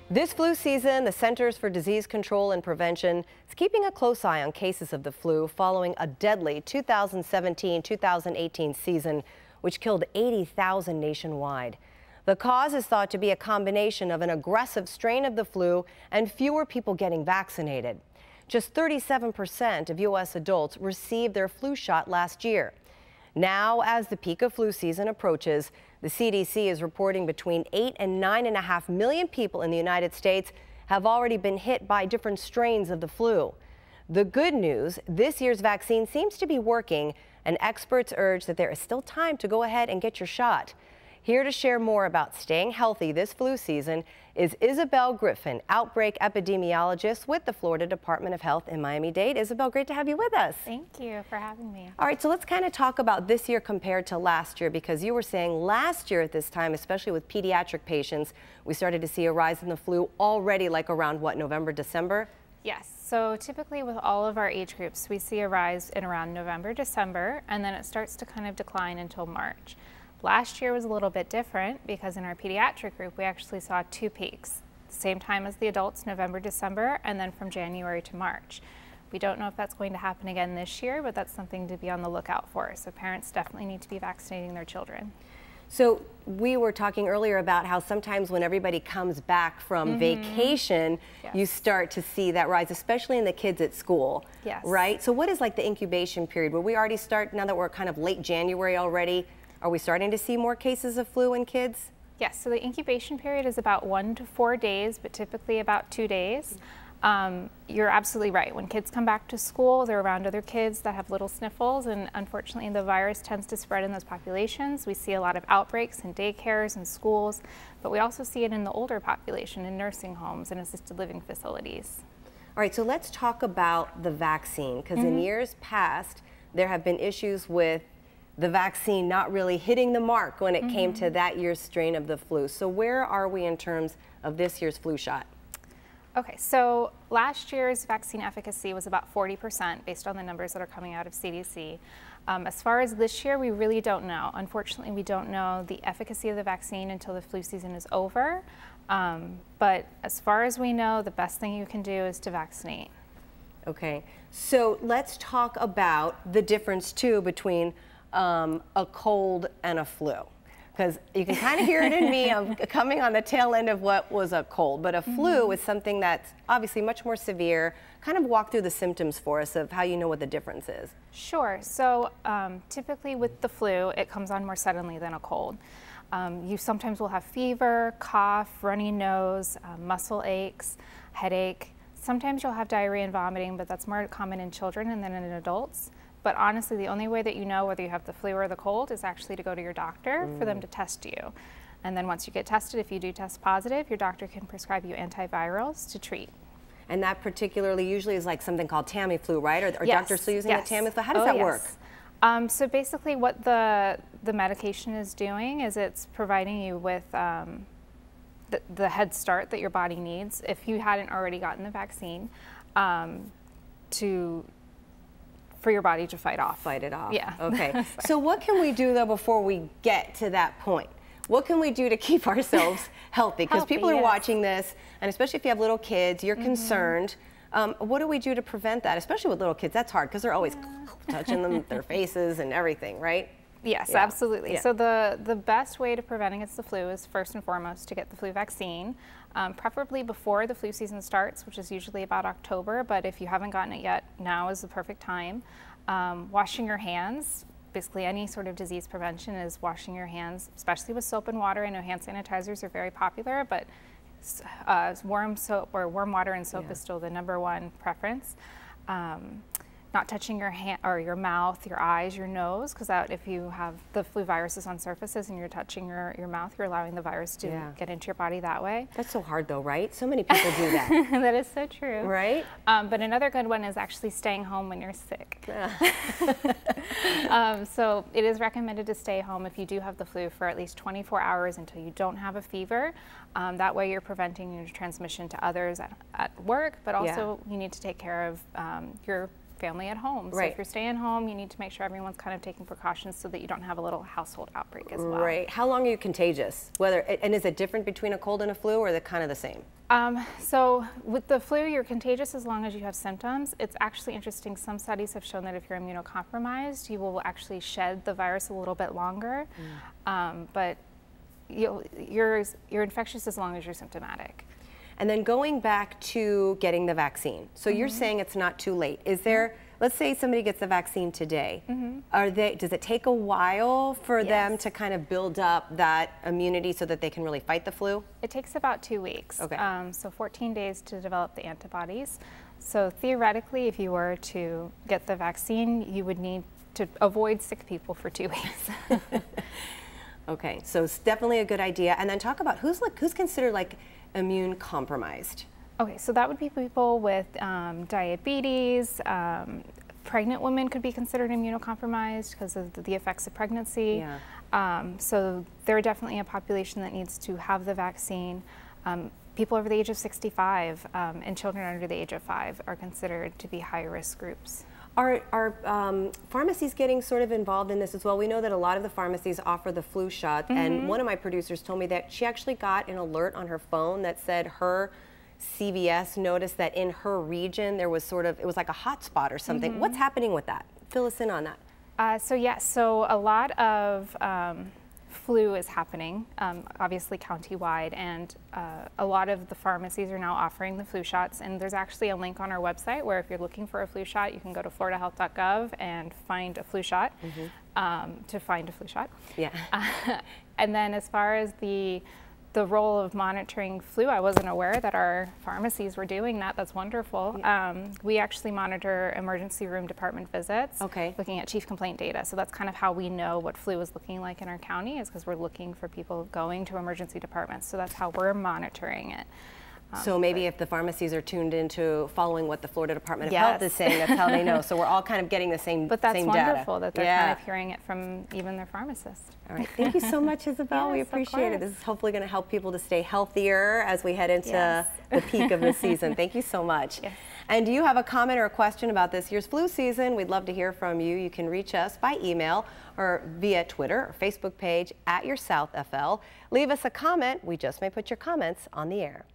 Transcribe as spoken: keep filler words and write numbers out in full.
This flu season, the Centers for Disease Control and Prevention is keeping a close eye on cases of the flu following a deadly two thousand seventeen two thousand eighteen season, which killed eighty thousand nationwide. The cause is thought to be a combination of an aggressive strain of the flu and fewer people getting vaccinated. Just thirty-seven percent of U S adults received their flu shot last year. Now, as the peak of flu season approaches, the C D C is reporting between eight and nine and a half million people in the United States have already been hit by different strains of the flu. The good news, this year's vaccine seems to be working, and experts urge that there is still time to go ahead and get your shot. Here to share more about staying healthy this flu season is Isabel Griffin, Outbreak Epidemiologist with the Florida Department of Health in Miami-Dade. Isabel, great to have you with us. Thank you for having me. All right, so let's kind of talk about this year compared to last year, because you were saying last year at this time, especially with pediatric patients, we started to see a rise in the flu already like around what, November, December? Yes, so typically with all of our age groups, we see a rise in around November, December, and then it starts to kind of decline until March. Last year was a little bit different because in our pediatric group, we actually saw two peaks, same time as the adults, November, December, and then from January to March. We don't know if that's going to happen again this year, but that's something to be on the lookout for. So parents definitely need to be vaccinating their children. So we were talking earlier about how sometimes when everybody comes back from mm-hmm. vacation, yes. you start to see that rise, especially in the kids at school, yes. right? So what is like the incubation period? Will we already start, now that we're kind of late January already, are we starting to see more cases of flu in kids? Yes, so the incubation period is about one to four days, but typically about two days. Um, you're absolutely right. When kids come back to school, they're around other kids that have little sniffles, and unfortunately the virus tends to spread in those populations. We see a lot of outbreaks in daycares and schools, but we also see it in the older population in nursing homes and assisted living facilities. All right, so let's talk about the vaccine, because mm-hmm. in years past, there have been issues with the vaccine not really hitting the mark when it mm-hmm. came to that year's strain of the flu. So where are we in terms of this year's flu shot? Okay, so last year's vaccine efficacy was about forty percent based on the numbers that are coming out of C D C. Um, as far as this year, we really don't know. Unfortunately, we don't know the efficacy of the vaccine until the flu season is over. Um, but as far as we know, the best thing you can do is to vaccinate. Okay, so let's talk about the difference too between Um, a cold and a flu, because you can kind of hear it in me. I'm coming on the tail end of what was a cold, but a mm-hmm. flu is something that's obviously much more severe. Kind of walk through the symptoms for us of how you know what the difference is. Sure. So um, typically with the flu, it comes on more suddenly than a cold. Um, you sometimes will have fever, cough, runny nose, uh, muscle aches, headache. Sometimes you'll have diarrhea and vomiting, but that's more common in children and then in adults. But honestly, the only way that you know whether you have the flu or the cold is actually to go to your doctor mm. for them to test you. And then once you get tested, if you do test positive, your doctor can prescribe you antivirals to treat. And that particularly usually is like something called Tamiflu, right? Are, are yes. doctors still using yes. the Tamiflu? How does oh, that yes. work? Um, so basically what the, the medication is doing is it's providing you with um, the, the head start that your body needs if you hadn't already gotten the vaccine um, to for your body to fight off. Fight it off. Yeah. Okay. So what can we do though before we get to that point? What can we do to keep ourselves healthy? Because people are yes. watching this, and especially if you have little kids, you're mm-hmm. concerned. Um, what do we do to prevent that? Especially with little kids, that's hard because they're always yeah. touching them, their faces and everything, right? Yes, yeah. absolutely. Yeah. So the, the best way to prevent against the flu is first and foremost to get the flu vaccine, um, preferably before the flu season starts, which is usually about October, but if you haven't gotten it yet, now is the perfect time. Um, washing your hands, basically any sort of disease prevention is washing your hands, especially with soap and water. I know hand sanitizers are very popular, but uh, warm soap or warm water and soap yeah. is still the number one preference. Um, Not touching your hand or your mouth, your eyes, your nose, because if you have the flu viruses on surfaces and you're touching your, your mouth, you're allowing the virus to yeah. get into your body that way. That's so hard though, right? So many people do that. That is so true. Right? Um, but another good one is actually staying home when you're sick. Yeah. um, so it is recommended to stay home if you do have the flu for at least twenty-four hours until you don't have a fever. Um, that way you're preventing your transmission to others at, at work, but also yeah. you need to take care of um, your family at home. So right. if you're staying home, you need to make sure everyone's kind of taking precautions so that you don't have a little household outbreak as well. Right. How long are you contagious? Whether and is it different between a cold and a flu, or are they kind of the same? Um, so with the flu, you're contagious as long as you have symptoms. It's actually interesting. Some studies have shown that if you're immunocompromised, you will actually shed the virus a little bit longer. Mm. Um, but you'll, you're, you're infectious as long as you're symptomatic. And then going back to getting the vaccine. So mm-hmm. you're saying it's not too late. Is there, mm-hmm. let's say somebody gets the vaccine today. Mm-hmm. Are they, does it take a while for yes. them to kind of build up that immunity so that they can really fight the flu? It takes about two weeks. Okay. Um, so fourteen days to develop the antibodies. So theoretically, if you were to get the vaccine, you would need to avoid sick people for two weeks. Okay, so it's definitely a good idea. And then talk about who's like who's considered like immune compromised. Okay, so that would be people with um, diabetes. Um, pregnant women could be considered immunocompromised because of the effects of pregnancy. Yeah. Um, so they're definitely a population that needs to have the vaccine. Um, people over the age of sixty-five um, and children under the age of five are considered to be high-risk groups. Are, are um, pharmacies getting sort of involved in this as well? We know that a lot of the pharmacies offer the flu shot, mm-hmm. and one of my producers told me that she actually got an alert on her phone that said her C V S noticed that in her region there was sort of, it was like a hot spot or something. Mm-hmm. What's happening with that? Fill us in on that. Uh, so yes, so a lot of um, flu is happening, um, obviously countywide, and uh, a lot of the pharmacies are now offering the flu shots, and there's actually a link on our website where if you're looking for a flu shot, you can go to florida health dot gov and find a flu shot, mm-hmm. um, to find a flu shot. Yeah. Uh, and then as far as the the role of monitoring flu, I wasn't aware that our pharmacies were doing that. That's wonderful. Yeah. Um, we actually monitor emergency room department visits, okay. looking at chief complaint data. So that's kind of how we know what flu is looking like in our county, is because we're looking for people going to emergency departments. So that's how we're monitoring it. Um, so maybe if the pharmacies are tuned into following what the Florida Department of yes. Health is saying, that's how they know. So we're all kind of getting the same, but that's same wonderful data. that they're yeah. kind of hearing it from even their pharmacist. All right, thank you so much, Isabel. Yes, we appreciate it. This is hopefully going to help people to stay healthier as we head into yes. the peak of the season. Thank you so much. Yes. And do you have a comment or a question about this year's flu season? We'd love to hear from you. You can reach us by email or via Twitter or Facebook page at Your South F L. Leave us a comment. We just may put your comments on the air.